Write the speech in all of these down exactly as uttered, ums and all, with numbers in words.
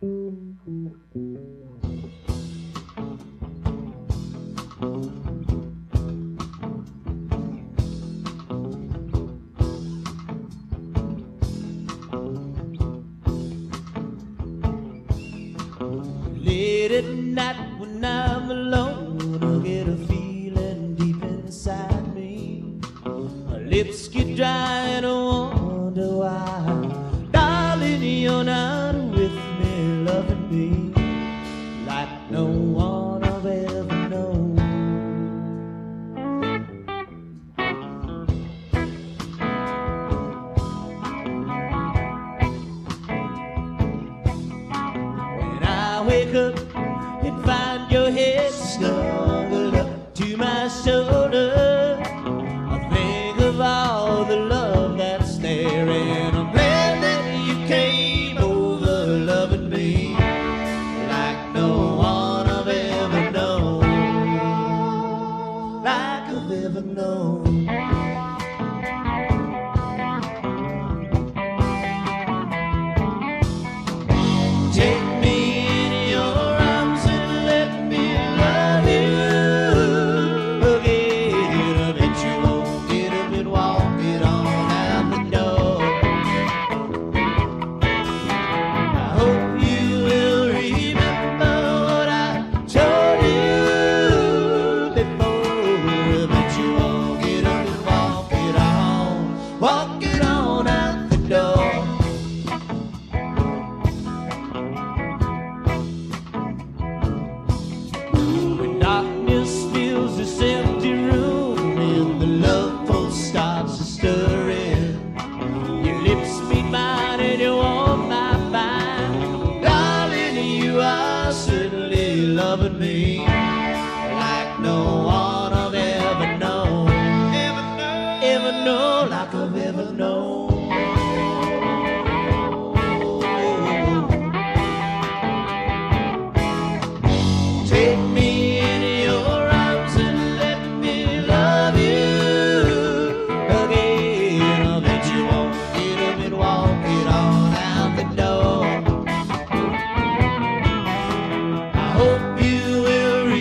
Late at night when I'm alone, I get a feeling deep inside me. My lips get dry and I wonder why. Darling, you're not with me, loving me like no one I've ever known. When I wake up and find your head snuggled up to my shoulder, I think of all the love that's there, and I'm glad that you came over, loving me like no one I've ever known, like I've ever known. Take me in your arms and let me love you again. I bet you won't get up and walk it on out the door. I hope you will remember what I told you before. I bet you won't get up and walk it on, walk it on out the door. When darkness fills this empty room and the love pulse starts to stirring, your lips meet mine and you warm my mind. Darling, you are certainly loving me like no one I've ever known, ever known, ever known, like I've ever known. Take me in your arms and let me love you again. I bet you won't get up and walk it on out the door. I hope you will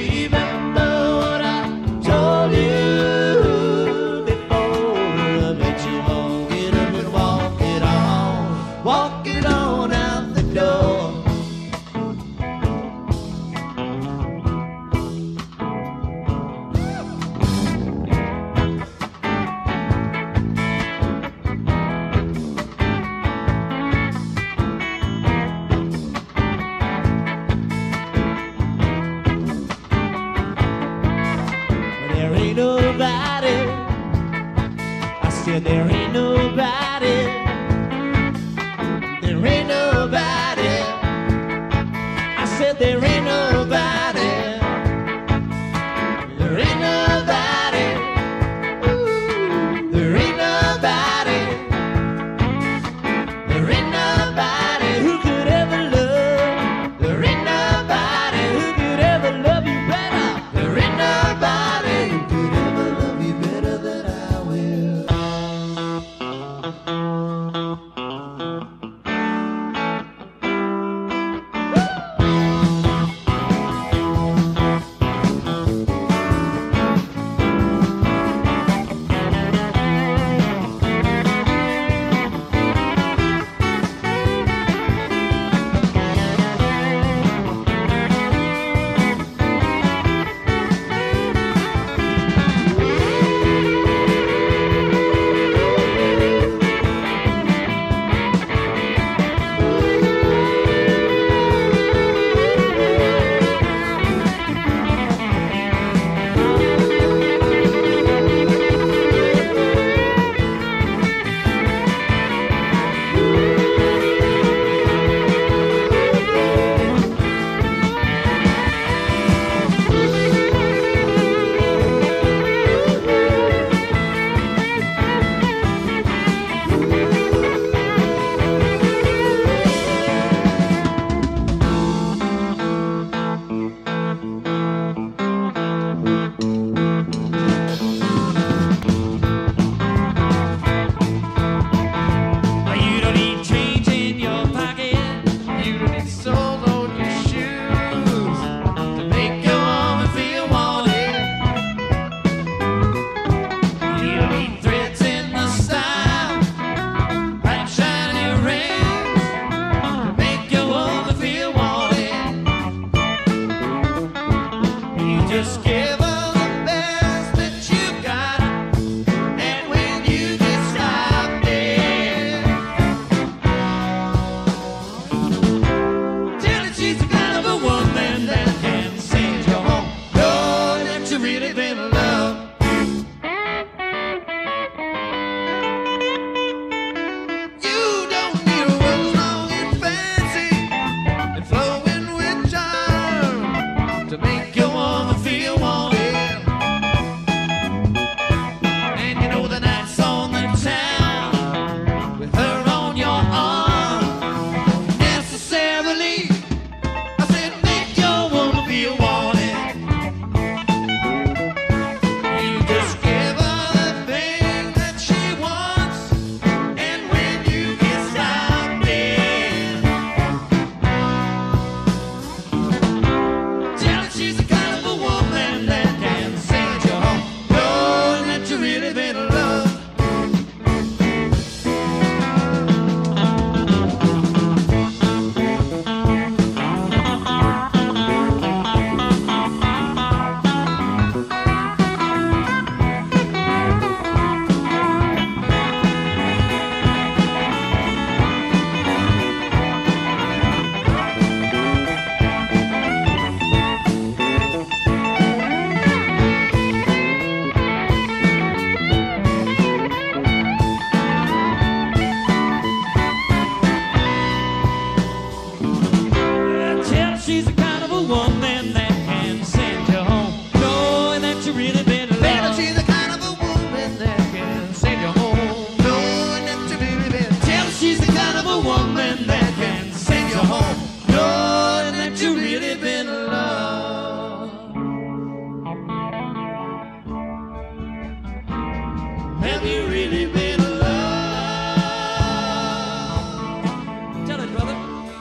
she's the kind of a woman that can send you home, knowing that you really been loved. Tell her she's the kind of a woman that can send you home, knowing that you really been. Tell her she's the kind of a woman that can send you home, knowing that you really been loved. Have you really been loved? Tell it, brother.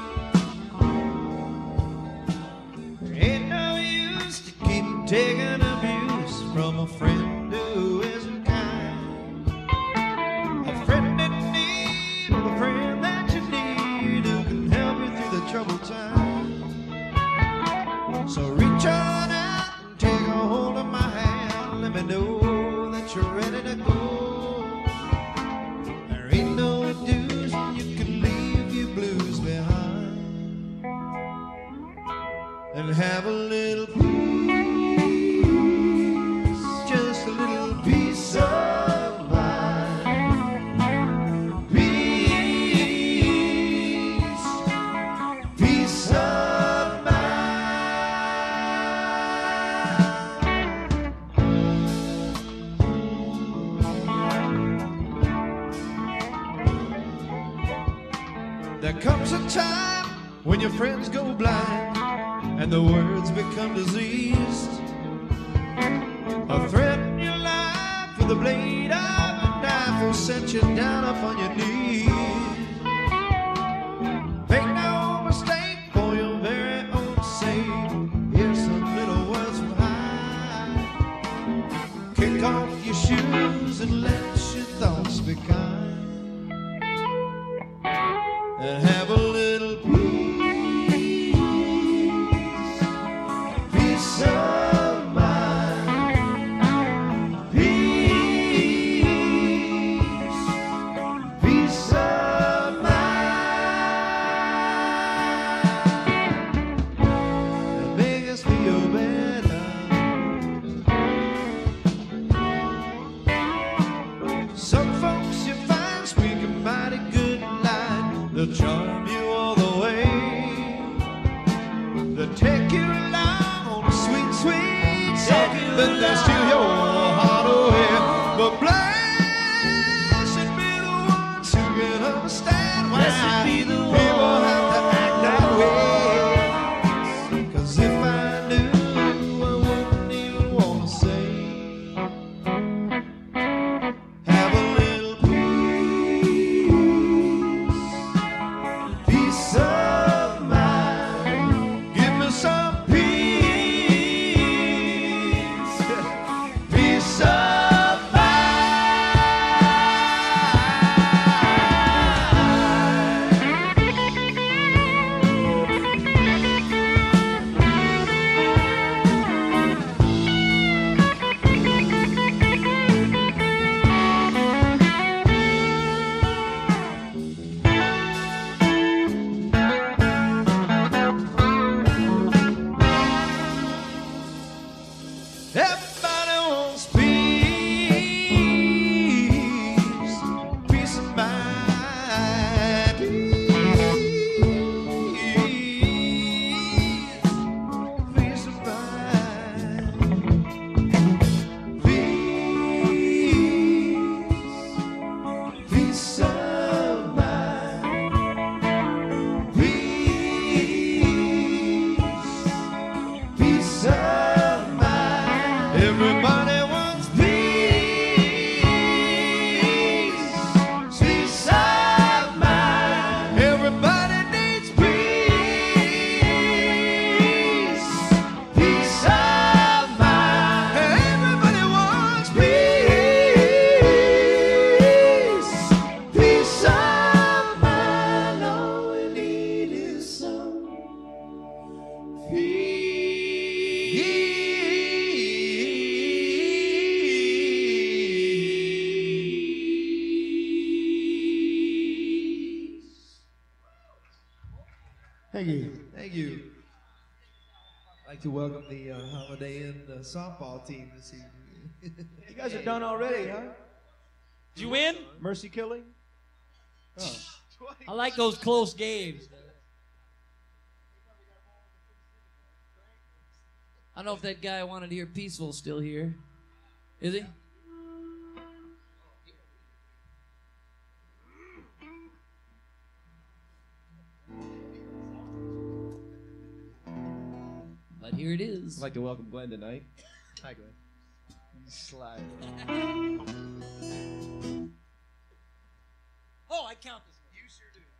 Ain't no use to keep taking abuse from a friend who isn't kind. A friend in need of a friend that you need who can help you through the troubled time. So reach on out and take a hold of my hand. Let me know that you're ready to go. There ain't no dues, you can leave your blues behind and have a little peace, just a little peace of mind. Peace, peace of mind. There comes a time when your friends go blind and the words become diseased. A threat in your life with the blade of a knife will set you down upon your knees. Make no mistake, for your very own sake, here's some little words from high. Kick off your shoes and let your thoughts be kind and have a little peace. Peace of mind. Peace. Peace of mind. That make us feel better. Some folks you find speak a mighty good line. They'll charm you all the way. They'll take you along on a sweet, sweet song, but they'll steal your heart away. But blessed be the ones who can understand why people have to act that way. 'Cause if I knew, I wouldn't even want to say, have a little peace, peace of mind. Give me some peace, peace of everybody wants peace, peace of mind. Peace, peace of mind. Peace, peace of mind. Peace, peace of mind. Everybody wants peace, peace of mind. Everybody needs peace, peace of mind. Everybody wants peace, peace of mind. All we need is some Thank you. Thank you. I'd like to welcome the uh, Holiday Inn uh, softball team this evening. You guys are done already, huh? Did you win? Mercy killing? Oh. I like those close games. don't know if that guy wanted to hear Peaceful still here. Is he? But here it is. I'd like to welcome Glenn tonight. Hi, Glenn. Slide. Oh, I count this one. You sure do.